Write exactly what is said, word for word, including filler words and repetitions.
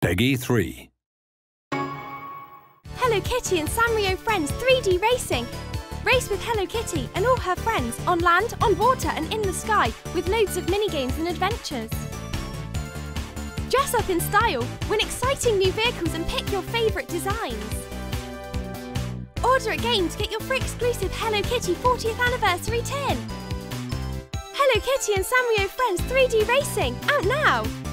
Peggy three. Hello Kitty and Sanrio Friends three D Racing. Race with Hello Kitty and all her friends on land, on water and in the sky with loads of mini-games and adventures. Dress up in style, win exciting new vehicles and pick your favourite designs. Order a game to get your free exclusive Hello Kitty fortieth anniversary tin. Hello Kitty and Sanrio Friends three D Racing, out now!